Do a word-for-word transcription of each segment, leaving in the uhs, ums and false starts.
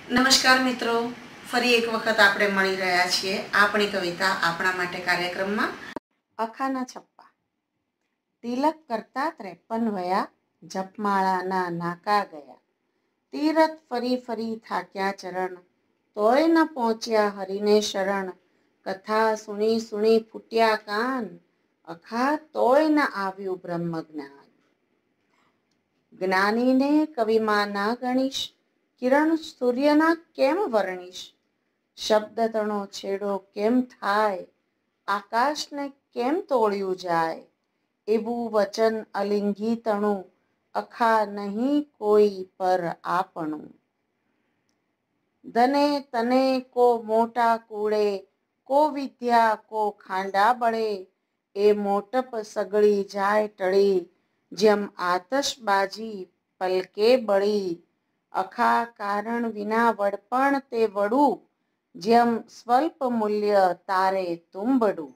નમસ્કાર મિત્રો, ફરી એક વખત આપણે મળી રહ્યા છીએ આપણી કવિતા આપણા માટે કાર્યક્રમમાં. અખાના છપ્પા. તિલક કરતા ત્રેપન વયા, જપમાળાના નાકા ગયા. તીરથ ફરી ફરી થાક્યા ચરણ, તોય ન પહોંચ્યા હરિને શરણ. કથા સુણી સુણી ફૂટ્યા કાન, અખા તોય ન આવ્યું બ્રહ્મ જ્ઞાન. જ્ઞાનીને કવિમાં ના ગણીશ, કિરણ સૂર્યના કેમ વર્ણીશ. શબ્દ તણો છેડો કેમ થાય, આકાશને કેમ તોળ્યું જાય. એવું વચન અલિંગી તણું, અખા નહીં કોઈ પર આપણું. ધને તને કો મોટા કૂળે, કો વિદ્યા કો ખાંડા બળે. એ મોટપ સગળી જાય ટળી, જેમ આતશબાજી પલકે બળી. અખા કારણ વિના વડપણ તે વડું, જેમ સ્વલ્પ મૂલ્ય તારે તુંબડું.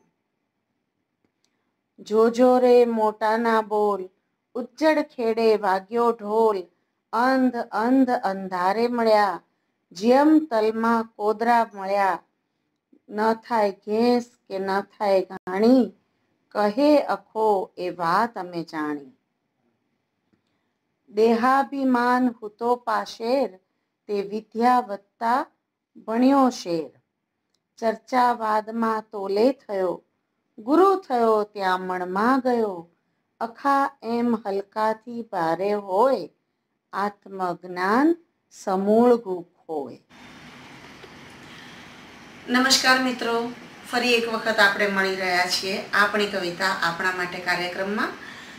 જોજો રે મોટાના બોલ, ઉજ્જડ ખેડે વાગ્યો ઢોલ. અંધ અંધ અંધારે મળ્યા, જેમ તલમાં કોદરા મળ્યા. ન થાય ઘેંસ કે ન થાય ઘાણી, કહે અખો એ વાત અમે જાણી. દેહાભિમાન હૂતો પાશેર, તે વિદ્યા વધતા ભણ્યો શેર. ચર્ચા વાદમાં તોલે થયો, ગુરુ થયો ત્યાં મણમાં ગયો. અખા એમ હલકાથી ભારે હોય, આત્મજ્ઞાન સમૂળ ગુખ હોય. નમસ્કાર મિત્રો, ફરી એક વખત આપણે મળી રહ્યા છીએ આપણી કવિતા આપણા માટે કાર્યક્રમમાં.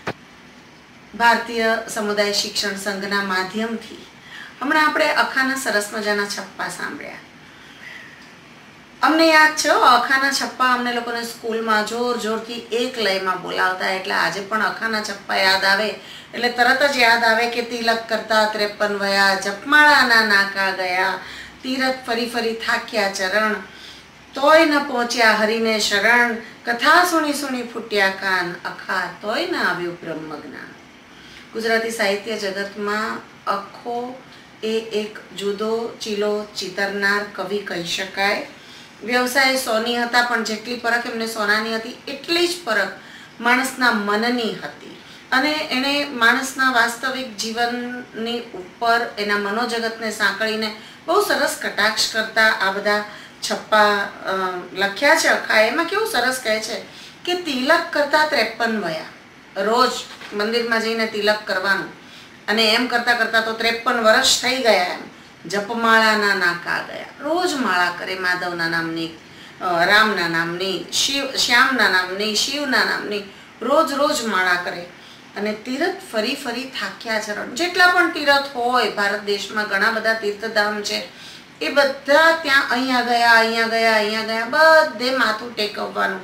ભારતીય સમુદાય શિક્ષણ સંઘના માધ્યમથી હમણાં આપણે અખાના સરસ મજાના છપ્પા સાંભળ્યા. અમને યાદ છે અખાના છપ્પા અમને લોકોને સ્કૂલમાં જોર જોરથી એક લયમાં બોલાવતા, એટલે આજે પણ અખાના છપ્પા યાદ આવે એટલે તરત જ યાદ આવે કે તિલક કરતા ત્રેપન વયા, જપમાળાના નાકા ગયા. તીરથ ફરી ફરી થાક્યા ચરણ, તોય ન પહોંચ્યા હરિને શરણ. કથા સુણી સુણી ફૂટ્યા કાન, અખા તોય ન આવ્યું બ્રહ્મ જ્ઞાન. ગુજરાતી સાહિત્ય જગતમાં અખો એ એક જુદો ચીલો ચિતરનાર કવિ કહી શકાય. વ્યવસાય સોની હતા, પણ જેટલી પરખ એમને સોનાની હતી એટલી જ પરખ માણસના મનની હતી. અને એણે માણસના વાસ્તવિક જીવનની ઉપર એના મનોજગતને સાંકળીને બહુ સરસ કટાક્ષ કરતા આ બધા છપ્પા લખ્યા છે. અખા એમાં કેવું સરસ કહે છે કે તિલક કરતા ત્રેપન વયા, રોજ મંદિરમાં જઈને તિલક કરવાનું, અને એમ કરતા કરતા તો ત્રેપન વર્ષ થઈ ગયા. એમ જપમાળાના નાકા ગયા, રોજ માળા કરે માધવના નામની, રામના નામની, શિવ શ્યામના નામની, શિવના નામની, રોજ રોજ માળા કરે. અને તીરથ ફરી ફરી થાક્યા ચરણ. જેટલા પણ તીરથ હોય ભારત દેશમાં, ઘણા બધા તીર્થધામ છે, એ બધા ત્યાં અહીંયા ગયા અહીંયા ગયા અહીંયા ગયા, બધે માથું ટેકવવાનું.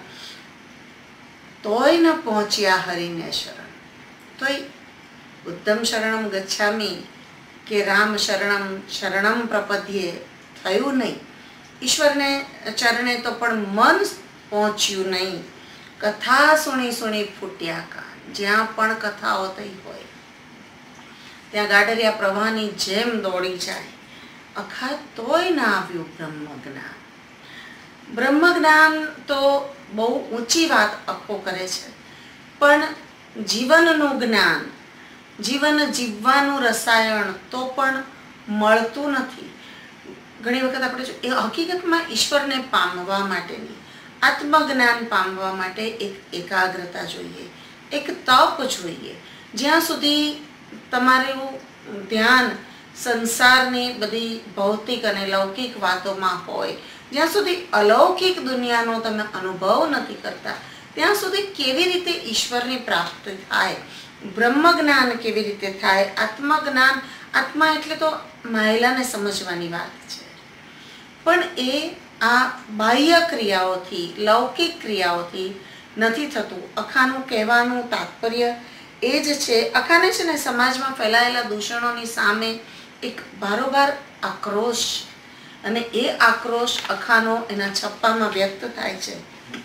તોય ન પહોંચ્યા હરિને શરણ. તોય ઉત્તમ શરણમ ગચ્છામી કે રામ શરણમ શરણમ પ્રપદ્યે થયું નહીં. ઈશ્વરને ચરણે તો પણ મન પહોંચ્યું નહીં. કથા સુણી સુણી ફૂટ્યા કાન. જ્યાં પણ કથાઓ થઈ હોય ત્યાં ગાડરિયા પ્રવાહની જેમ દોડી જાય. અખા તોય ના આવ્યું બ્રહ્મ જ્ઞાન. બ્રહ્મ જ્ઞાન તો બહુ ઊંચી વાત અખો કરે છે, પણ જીવનનું જ્ઞાન, જીવન જીવવાનું રસાયણ તો પણ મળતું નથી. ઘણી વખત આપણે એ હકીકતમાં ઈશ્વરને પામવા માટેની, આત્મજ્ઞાન પામવા માટે એક એકાગ્રતા જોઈએ, એક તપ જોઈએ. જ્યાં સુધી તમારું ધ્યાન સંસારની બધી ભૌતિક અને લૌકિક વાતોમાં હોય, જ્યાં સુધી અલૌકિક દુનિયાનો તમે અનુભવ નથી કરતા, ત્યાં સુધી કેવી રીતે ઈશ્વરની પ્રાપ્તિ થાય, બ્રહ્મ જ્ઞાન કેવી રીતે થાય. આત્મજ્ઞાન, આત્મા એટલે તો મહિલાને સમજવાની વાત છે, પણ એ આ બાહ્ય ક્રિયાઓથી, લૌકિક ક્રિયાઓથી નથી થતું. અખાનું કહેવાનું તાત્પર્ય એ જ છે. અખાને છે ને સમાજમાં ફેલાયેલા દૂષણોની સામે એક ભારોભાર આક્રોશ, અને એ આક્રોશ અખાનો એના છપ્પામાં વ્યક્ત થાય છે.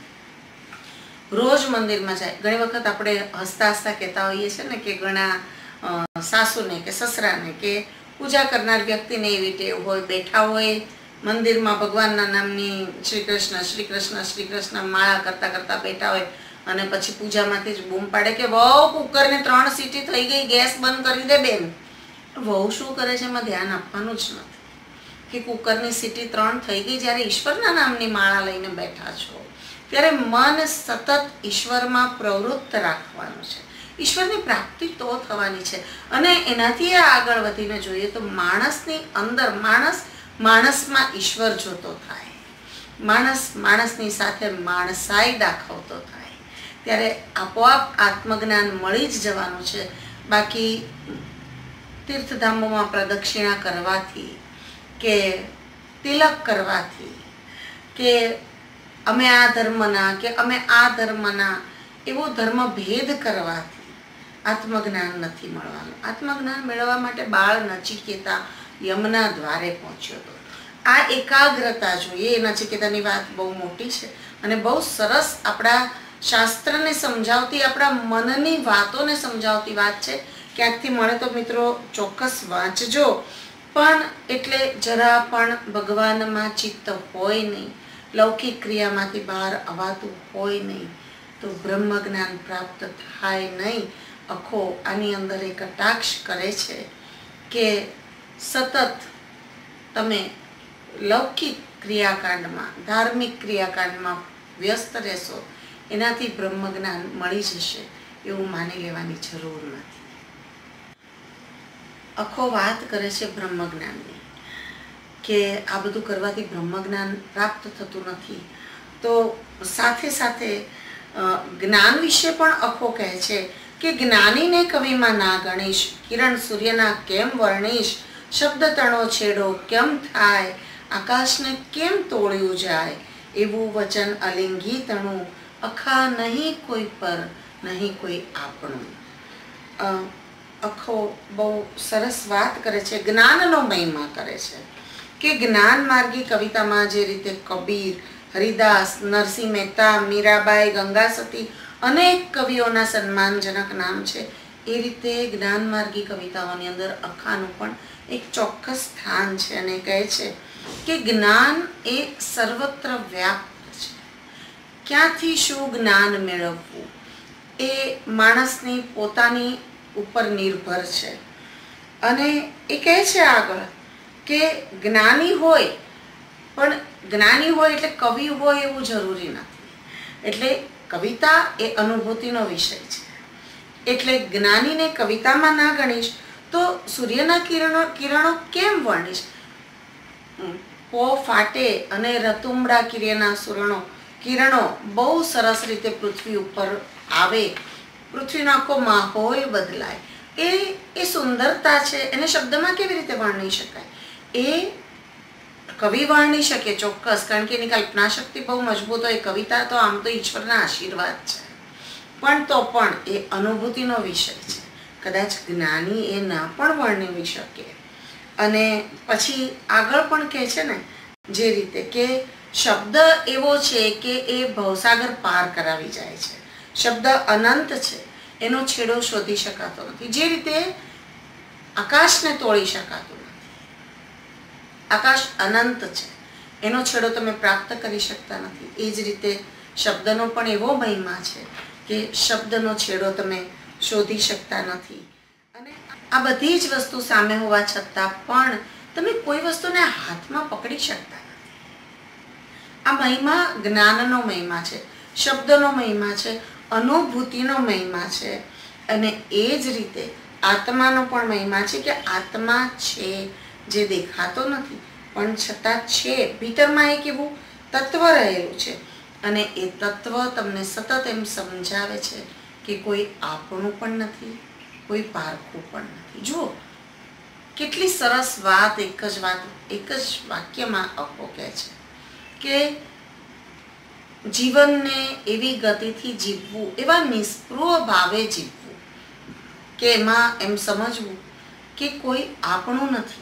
રોજ મંદિરમાં જાય. ઘણી વખત આપણે હસતા હસતા કહેતા હોઈએ છીએ ને કે ઘણા સાસુને કે સસરાને કે પૂજા કરનાર વ્યક્તિને એવી ટેવ હોય, બેઠા હોય મંદિરમાં ભગવાનના નામની શ્રી કૃષ્ણ શ્રી કૃષ્ણ શ્રી કૃષ્ણ માળા કરતા કરતા બેઠા હોય અને પછી પૂજામાંથી જ બૂમ પાડે કે વહુ કુકરની ત્રણ સીટી થઈ ગઈ, ગેસ બંધ કરી દે બેન. વહુ શું કરે છે એમાં ધ્યાન આપવાનું જ નથી કે કુકરની સીટી ત્રણ થઈ ગઈ. જ્યારે ઈશ્વરના નામની માળા લઈને બેઠા છો ત્યારે મન સતત ઈશ્વરમાં પ્રવૃત્ત રાખવાનું છે. ઈશ્વરની પ્રાપ્તિ તો થવાની છે. અને એનાથી આગળ વધીને જોઈએ તો માણસની અંદર માણસ માણસમાં ઈશ્વર જોતો થાય, માણસ માણસની સાથે માણસાઈ દાખવતો થાય, ત્યારે આપોઆપ આત્મજ્ઞાન મળી જ જવાનું છે. બાકી તીર્થધામોમાં પ્રદક્ષિણા કરવાથી કે તિલક કરવાથી કે અમે આ ધર્મના કે અમે આ ધર્મના એવો ધર્મ ભેદ કરવાથી આત્મજ્ઞાન નથી મળવાનું. આત્મજ્ઞાન મેળવવા માટે બાળ નચિકેતા યમના દ્વારે પહોંચ્યો હતો. આ એકાગ્રતા જોઈએ. એ નચિકેતાની વાત બહુ મોટી છે અને બહુ સરસ આપણા શાસ્ત્રને સમજાવતી, આપણા મનની વાતોને સમજાવતી વાત છે. ક્યાંકથી મળે તો મિત્રો ચોક્કસ વાંચજો. પણ એટલે જરા પણ ભગવાનમાં ચિત્ત હોય નહીં, લૌકિક ક્રિયામાંથી બહાર અવાતું હોય નહીં તો બ્રહ્મ જ્ઞાન પ્રાપ્ત થાય નહીં. અખો આની અંદર એક કટાક્ષ કરે છે કે સતત તમે લૌકિક ક્રિયાકાંડમાં, ધાર્મિક ક્રિયાકાંડમાં વ્યસ્ત રહેશો, એનાથી બ્રહ્મ જ્ઞાન મળી જશે એવું માની લેવાની જરૂર નથી. અખો વાત કરે છે બ્રહ્મ જ્ઞાનની કે આ બધું કરવાથી બ્રહ્મ જ્ઞાન પ્રાપ્ત થતું નથી. તો સાથે સાથે જ્ઞાન વિશે પણ અખો કહે છે કે જ્ઞાનીને કવિમાં ના ગણીશ, કિરણ સૂર્યના કેમ વર્ણીશ, શબ્દ તણો છેડો કેમ થાય, આકાશને કેમ તોડ્યું જાય, એવું વચન અલિંગી તણું, અખા નહીં કોઈ પર નહીં કોઈ આપણું. અખો બહુ સરસ વાત કરે છે, જ્ઞાનનો મહિમા કરે છે કે જ્ઞાન માર્ગી કવિતામાં જે રીતે કબીર, હરિદાસ, નરસિંહ મહેતા, મીરાબાઈ, ગંગા સતી અનેક કવિઓના સન્માનજનક નામ છે, એ રીતે જ્ઞાન માર્ગી કવિતાઓની અંદર અખાનું પણ એક ચોક્કસ સ્થાન છે. અને કહે છે કે જ્ઞાન એ સર્વત્ર વ્યાપ્ત છે. ક્યાંથી શું જ્ઞાન મેળવવું એ માણસની પોતાની ઉપર નિર્ભર છે. અને એ કહે છે આગળ કે જ્ઞાની હોય પણ જ્ઞાની હોય એટલે કવિ હોય એવું જરૂરી નથી. એટલે કવિતા એ અનુભૂતિનો વિષય છે. એટલે જ્ઞાનીને કવિતામાં ના ગણીશ તો સૂર્યના કિરણો કિરણો કેમ વર્ણીશ? પો ફાટે અને રતુંબડા કિરણના સુરણો કિરણો બહુ સરસ રીતે પૃથ્વી ઉપર આવે, પૃથ્વીનો આખો માહોલ બદલાય, એ એ સુંદરતા છે. એને શબ્દમાં કેવી રીતે વર્ણી શકાય? એ કવિ વર્ણી શકે ચોક્કસ, કારણ કે એની કલ્પના શક્તિ બહુ મજબૂત હોય. કવિતા તો આમ તો ઈશ્વરના આશીર્વાદ છે, પણ તો પણ એ અનુભૂતિનો વિષય છે. કદાચ જ્ઞાની એ ના પણ વર્ણવી શકે. અને પછી આગળ પણ કહે છે ને જે રીતે કે શબ્દ એવો છે કે એ ભવસાગર પાર કરાવી જાય છે. શબ્દ અનંત છે, એનો છેડો શોધી શકાતો નથી. જે રીતે આકાશને તોડી શકાતું નથી, આકાશ અનંત છે, એનો છેડો તમે પ્રાપ્ત કરી શકતા નથી. એ જ રીતે શબ્દનો પણ એવો મહિમા છે કે શબ્દનો છેડો તમે શોધી શકતા નથી. અને આ બધી જ વસ્તુ સામે હોવા છતાં પણ તમે કોઈ વસ્તુને હાથમાં પકડી શકતા નથી. આ મહિમા જ્ઞાનનો મહિમા છે, શબ્દનો મહિમા છે, અનુભૂતિનો મહિમા છે. અને એ જ રીતે આત્માનો પણ મહિમા છે કે આત્મા છે જે દેખાતો નથી પણ છતાં છે. ભીતરમાં એક એવું તત્વ રહેલું છે અને એ તત્વ તમને સતત એમ સમજાવે છે કે કોઈ આપણું પણ નથી, કોઈ પારખું પણ નથી. જુઓ કેટલી સરસ વાત એક જ વાત એક જ વાક્યમાં અખો કહે છે કે જીવનને એવી ગતિથી જીવવું, એવા નિસ્પૃહ ભાવે જીવવું કે એમાં એમ સમજવું કે કોઈ આપણું નથી.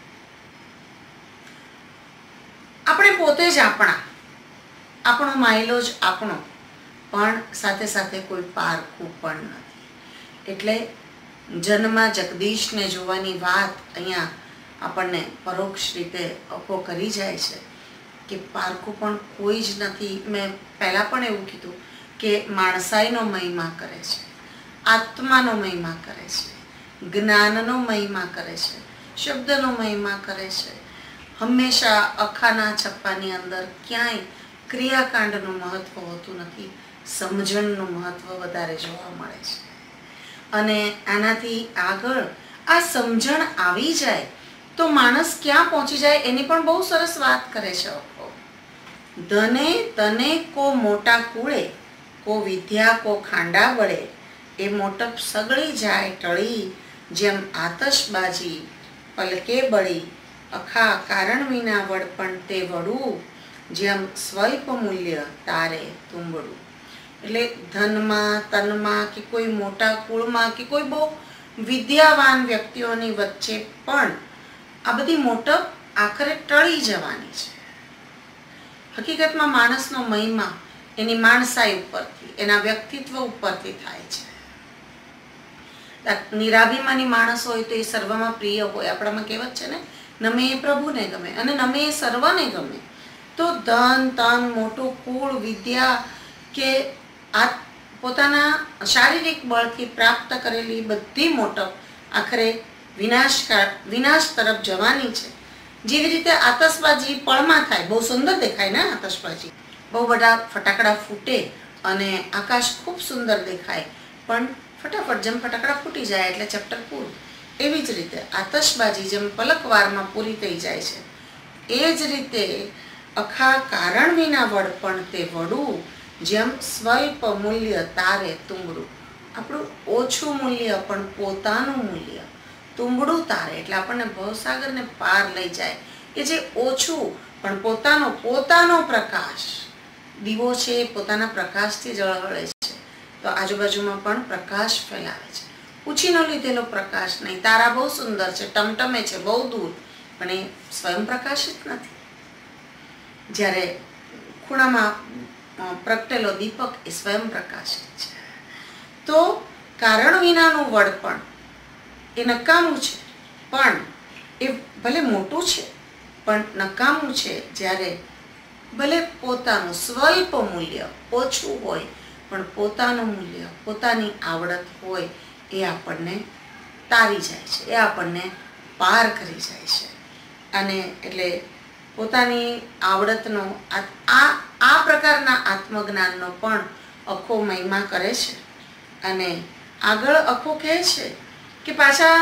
આપણે પોતે જ આપણા, આપણો માયલો જ આપણો, પણ સાથે સાથે કોઈ પારખું પણ નથી. એટલે જન્મમાં જગદીશને જોવાની વાત અહીંયા આપણને પરોક્ષ રીતે અખો કરી જાય છે કે પારખું પણ કોઈ જ નથી. મેં પહેલાં પણ એવું કીધું કે માણસાઈનો મહિમા કરે છે, આત્માનો મહિમા કરે છે, જ્ઞાનનો મહિમા કરે છે, શબ્દનો મહિમા કરે છે. હંમેશા અખાના છપ્પાની અંદર ક્યાંય ક્રિયાકાંડનું મહત્ત્વ હોતું નથી, સમજણનું મહત્ત્વ વધારે જોવા મળે છે. અને આનાથી આગળ આ સમજણ આવી જાય તો માણસ ક્યાં પહોંચી જાય એની પણ બહુ સરસ વાત કરે છે. ધને તને કો મોટા કુળે, કો વિદ્યા કો ખાંડા બળે, એ મોટપ સગળી જાય ટળી, જેમ આતશબાજી પલકે બળી, અખા કારણ વિના વડપણ તે વડું, જેમ સ્વલ્પ મૂલ્ય તારે તુંબડું. એટલે ધનમાં, તનમાં કે કોઈ મોટા કુળમાં કે કોઈ બહુ વિદ્યાવાન વ્યક્તિઓની વચ્ચે પણ આ બધી મોટપ આખરે ટળી જવાની છે. હકીકતમાં માણસનો મહિમા એની માણસાઈ ઉપરથી, એના વ્યક્તિત્વ ઉપરથી થાય છે. નિરાભિમાની માણસ હોય તો એ સર્વમાં પ્રિય હોય. આપણામાં કહેવત છે ને, નમે એ પ્રભુને ગમે અને નમે એ સર્વને ગમે. તો ધન, તન, મોટું કુળ, વિદ્યા કે આ પોતાના શારીરિક બળથી પ્રાપ્ત કરેલી બધી મોટપ આખરે વિનાશ વિનાશ તરફ જવાની છે. જેવી રીતે આતશબાજી પળમાં થાય, બહુ સુંદર દેખાય ને આતશબાજી, બહુ બધા ફટાકડા ફૂટે અને આકાશ ખૂબ સુંદર દેખાય, પણ ફટાફટ જેમ ફટાકડા ફૂટી જાય એટલે ચેપ્ટર પૂરું. એવી જ રીતે આતશબાજી જેમ પલકવારમાં પૂરી થઈ જાય છે, એ જ રીતે અખા કારણ વિના વડપણ તે વડું, જેમ સ્વલ્પ મૂલ્ય તારે તુંબડું. આપણું ઓછું મૂલ્ય પણ પોતાનું મૂલ્ય તુંબડું તારે, એટલે આપણને ભવસાગરને પાર લઈ જાય. કે જે ઓછું પણ પોતાનો પોતાનો પ્રકાશ, દીવો છે એ પોતાના પ્રકાશથી ઝળહળે છે, તો આજુબાજુમાં પણ પ્રકાશ ફેલાવે છે. ઉછીનો લીધેલો પ્રકાશ નહીં. તારા બહુ સુંદર છે, ટમટમે છે બહુ દૂર, પણ એ સ્વયં પ્રકાશિત નથી. જ્યારે ખૂણામાં પ્રગટેલો દીપક એ સ્વયં પ્રકાશિત છે. તો કારણ વિનાનું વડપણ એ નકામું છે, પણ એ ભલે મોટું છે પણ નકામું છે. જ્યારે ભલે પોતાનું સ્વલ્પ મૂલ્ય ઓછું હોય પણ પોતાનું મૂલ્ય, પોતાની આવડત હોય, એ આપણને તારી જાય છે, એ આપણને પાર કરી જાય છે. અને એટલે પોતાની આવડતનો આ આ પ્રકારના આત્મજ્ઞાનનો પણ અખો મહિમા કરે છે. અને આગળ અખો કહે છે કે પાછા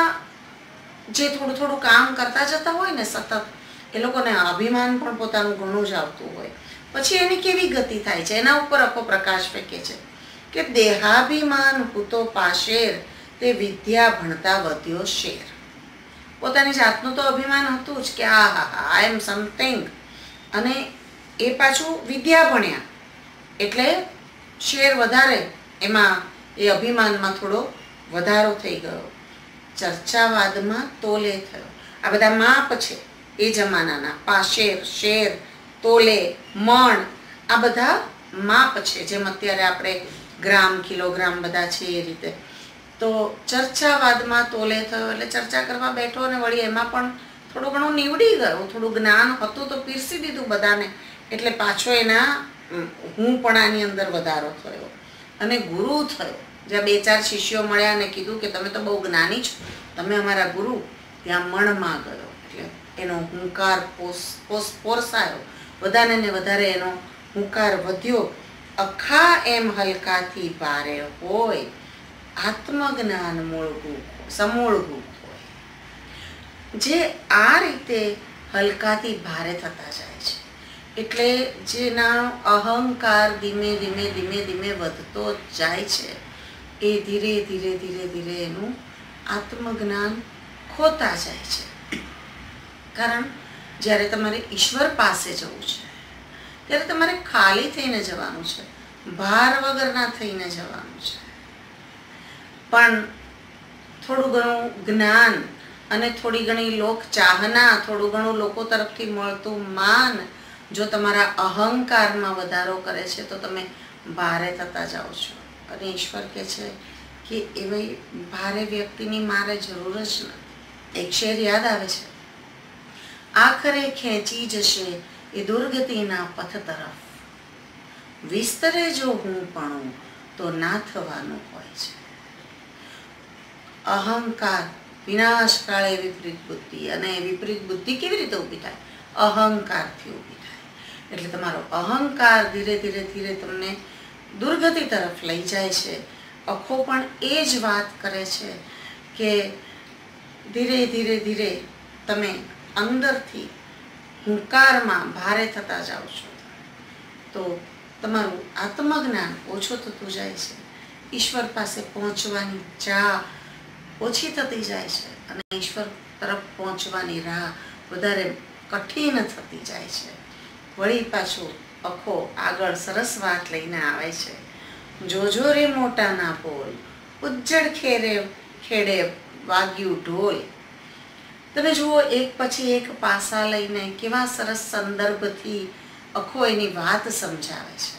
જે થોડું થોડું કામ કરતા જતા હોય ને સતત, એ લોકોને અભિમાન પણ પોતાનું ઘણું જ આવતું હોય. પછી એની કેવી ગતિ થાય છે એના ઉપર અખો પ્રકાશ ફેંકે છે કે દેહાભિમાન હૂતો પાશેર, તે વિદ્યા ભણતા વધ્યો શેર. પોતાની જાતનું તો અભિમાન હતું જ કે આ હા હા આઈ એમ સમથિંગ, અને એ પાછું વિદ્યા ભણ્યા એટલે શેર વધારે, એમાં એ અભિમાનમાં થોડો વધારો થઈ ગયો. ચર્ચાવાદમાં તોલે થયો. આ બધા માપ છે એ જમાનાના. પાશેર, શેર, તોલે, મણ, આ બધા માપ છે. જેમ અત્યારે આપણે ગ્રામ, કિલોગ્રામ બધા છે એ રીતે. તો ચર્ચાવાદમાં તોલે થયો એટલે ચર્ચા કરવા બેઠો અને વળી એમાં પણ થોડું ઘણું નીવડી ગયું. થોડું જ્ઞાન હતું તો પીરસી દીધું બધાને, એટલે પાછો એના હુંપણાની અંદર વધારો થયો અને ગુરુ થયો. જ્યાં બે ચાર શિષ્યો મળ્યા અને કીધું કે તમે તો બહુ જ્ઞાની છો, તમે અમારા ગુરુ, ત્યાં મણમાં ગયો. એટલે એનો હુંકાર પોસ પોસ પોરસાયો, વધારે ને વધારે એનો હુંકાર વધ્યો. અખા એમ હલકાથી ભારે હોય, આત્મજ્ઞાન મૂળગું સમૂળગું હોય. જે આ રીતે હલકાથી ભારે થતા જાય છે, એટલે જેના અહંકાર ધીમે ધીમે ધીમે ધીમે વધતો જાય છે, એ ધીરે ધીરે ધીરે ધીરે એનું આત્મજ્ઞાન ખોતા જાય છે. કારણ જ્યારે તમારે ઈશ્વર પાસે જવું છે ત્યારે તમારે ખાલી થઈને જવાનું છે, ભાર વગરના થઈને જવાનું છે. પણ થોડું ઘણું જ્ઞાન અને થોડી ઘણી લોક ચાહના, થોડું ઘણું લોકો તરફથી મળતું માન જો તમારા અહંકારમાં વધારો કરે છે તો તમે ભારે થતા જાઓ છો. અને ઈશ્વર કહે છે કે એવી ભારે વ્યક્તિની મારે જરૂર જ નથી. એક શેર યાદ આવે છે આખરે ખેંચી જશે એ દુર્ગતિના પથ તરફ. વિસ્તરે જો હું પણ તો ના થવાનું હોય છે. અહંકાર વિનાશ કાળે વિપરીત બુદ્ધિ. અને વિપરીત બુદ્ધિ કેવી રીતે ઊભી થાય? અહંકારથી ઊભી થાય. એટલે તમારો અહંકાર ધીરે ધીરે ધીરે તમને દુર્ગતિ તરફ લઈ જાય છે. અખો પણ એ જ વાત કરે છે કે ધીરે ધીરે ધીરે તમે અંદરથી હુંકારમાં ભારે થતા જાઓ છો તો તમારું આત્મજ્ઞાન ઓછું થતું જાય છે. ઈશ્વર પાસે પહોંચવાની ચાહ ઓછી થતી જાય છે અને ઈશ્વર તરફ પહોંચવાની રાહ વધારે કઠિન થતી જાય છે. વળી પાછું અખો આગળ સરસ વાત લઈને આવે છે. જોજો રે મોટા ના બોલ, ઉજ્જડ ખેરે ખેડે વાગ્યું ઢોલ. તમે જુઓ એક પછી એક પાસા લઈને કેવા સરસ સંદર્ભથી અખો એની વાત સમજાવે છે.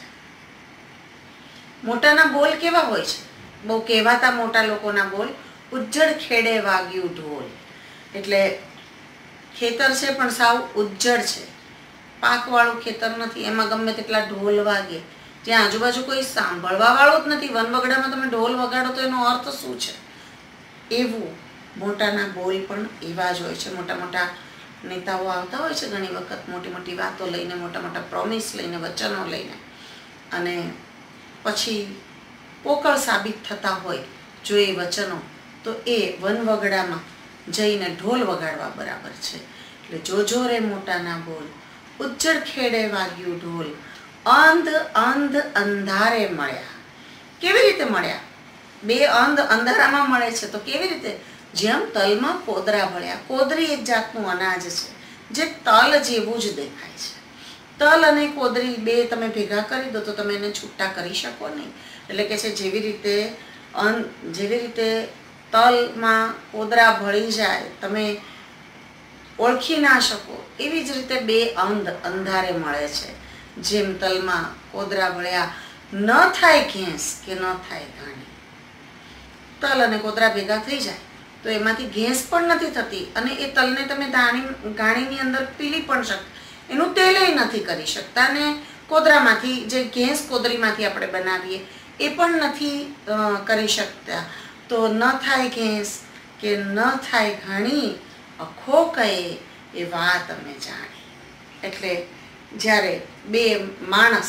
મોટાના બોલ કેવા હોય છે? બહુ કહેવાતા મોટા લોકોના બોલ. ઉજ્જડ ખેડે વાગ્યું ઢોલ એટલે ખેતર છે પણ સાવ ઉજ્જડ છે, પાકવાળું ખેતર નથી, એમાં ગમે તેટલા ઢોલ વાગે, જ્યાં આજુબાજુ કોઈ સાંભળવા વાળું જ નથી. વનવગડામાં તમે ઢોલ વગાડો તો એનો અર્થ શું છે? એવું મોટાના બોલ પણ એવા જ હોય છે. મોટા મોટા નેતાઓ આવતા હોય છે ઘણી વખત મોટી મોટી વાતો લઈને, મોટા મોટા પ્રોમિસ લઈને, વચનો લઈને, અને પછી પોકળ સાબિત થતા હોય જો એ વચનો, તો એ વનવગડામાં જઈને ઢોલ વગાડવા બરાબર છે. એટલે જોજો રે મોટાના બોલ, ઉજ્જડ ખેડે વાગ્યું ઢોલ, અંધ અંધ અંધારે મળ્યા. કેવી રીતે મળ્યા? બે અંધ અંધારામાં મળે છે તો કેવી રીતે? જેમ તલમાં કોદરા ભળ્યા. કોદરી એક જાતનું અનાજ છે જે તલ જેવું જ દેખાય છે. તલ અને કોદરી બે તમે ભેગા કરી દો તો તમે એને છૂટા કરી શકો નહીં. એટલે કે છે જેવી રીતે અન જેવી રીતે તલમાં કોદરા ભળી જાય તમે ઓળખી ના શકો, એવી જ રીતે બે અંધ અંધારે મળે છે. જેમ તલમાં કોદરા ભળ્યા ન થાય ઘેંસ કે ન થાય ઘાણી. તલ અને કોદરા ભેગા થઈ જાય તો એમાંથી ઘેંસ પણ નથી થતી અને એ તલને તમે દાણી ગાણીની અંદર પીલી પણ શક એનું તેલ નથી કરી શકતા. અને કોદરામાંથી જે ઘેંસ કોદરીમાંથી આપણે બનાવીએ એ પણ નથી કરી શકતા. તો ન થાય ઘેંસ કે ન થાય ઘાણી, અખો કહે એ વાત અમે જાણી. એટલે જ્યારે બે માણસ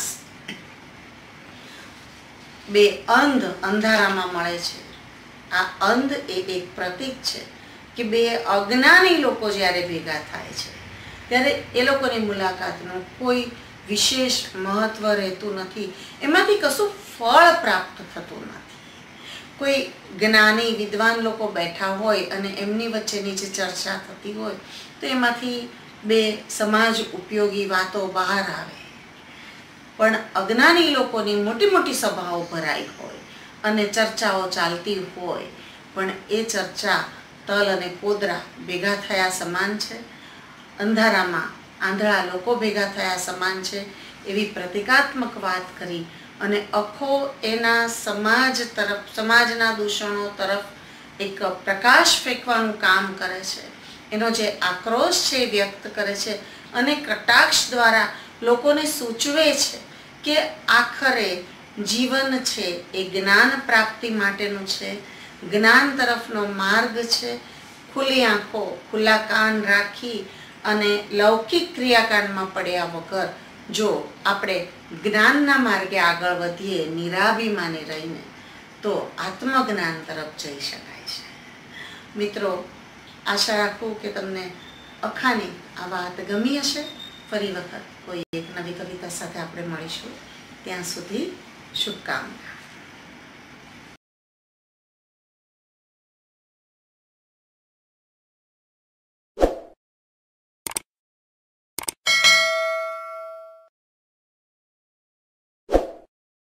બે અંધ અંધારામાં મળે છે, આ અંધ એ એક પ્રતીક છે કે બે અજ્ઞાની લોકો જ્યારે ભેગા થાય છે ત્યારે એ લોકોની મુલાકાતનું કોઈ વિશેષ મહત્વ રહેતું નથી. એમાંથી કશું ફળ પ્રાપ્ત થતું નથી. કોઈ જ્ઞાની વિદ્વાન લોકો બેઠા હોય અને એમની વચ્ચેની જે ચર્ચા થતી હોય તો એમાંથી બે સમાજ ઉપયોગી વાતો બહાર આવે. પણ અજ્ઞાની લોકોની મોટી મોટી સભાઓ ભરાઈ હોય અને ચર્ચાઓ ચાલતી હોય પણ એ ચર્ચા તલ અને કોદરા ભેગા થયા સમાન છે, અંધારામાં આંધળા લોકો ભેગા થયા સમાન છે, એવી પ્રતિકાત્મક વાત કરી અને અખો એના સમાજ તરફ, સમાજના દૂષણો તરફ એક પ્રકાશ ફેંકવાનું કામ કરે છે. એનો જે આક્રોશ છે એ વ્યક્ત કરે છે અને કટાક્ષ દ્વારા લોકોને સૂચવે છે કે આખરે જીવન છે એ જ્ઞાન પ્રાપ્તિ માટેનું છે, જ્ઞાન તરફનો માર્ગ છે. ખુલ્લી આંખો, ખુલ્લા કાન રાખી અને લૌકિક ક્રિયાકાંડમાં પડ્યા વગર જો આપણે જ્ઞાનના માર્ગે આગળ વધીએ નિરાભિમાની રહીને તો આત્મજ્ઞાન તરફ જઈ શકાય છે. મિત્રો, આશા રાખું કે તમને અખાની આ વાત ગમી હશે. ફરી વખત કોઈ એક નવી કવિતા સાથે આપણે મળીશું. ત્યાં સુધી શુભકામના.